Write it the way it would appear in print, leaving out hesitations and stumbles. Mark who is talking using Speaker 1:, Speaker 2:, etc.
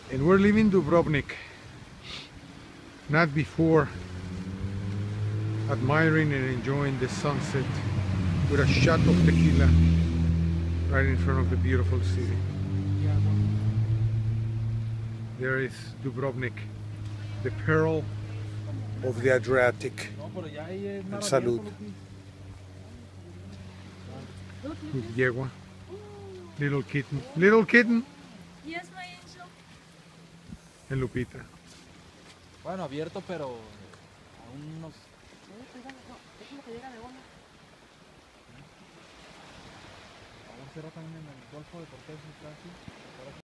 Speaker 1: And we're leaving Dubrovnik, not before admiring and enjoying the sunset with a shot of tequila right in front of the beautiful city. There is Dubrovnik, the pearl of the Adriatic. And salud. With yegua. Little kitten. Little kitten.
Speaker 2: Yes, my angel.
Speaker 1: And Lupita.
Speaker 3: Bueno, abierto, pero aún nos... Aún será también en el Golfo de Cortés, casi.